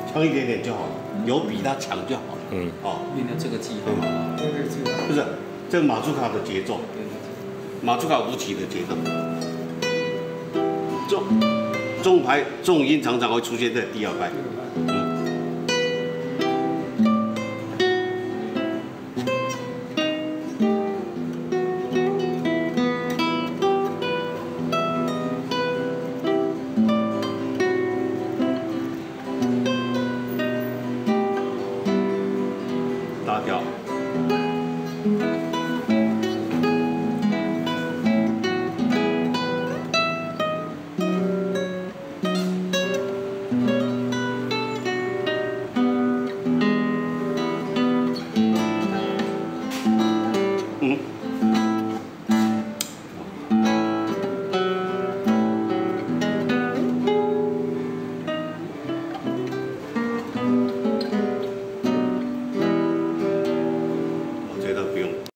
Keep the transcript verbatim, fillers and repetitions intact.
强一点点就好了，有比它强就好了。嗯，哦， 练到这个记号， 这个记号不是这个马祖卡的节奏，马祖卡五起的节奏，重重拍重音常常会出现在第二拍。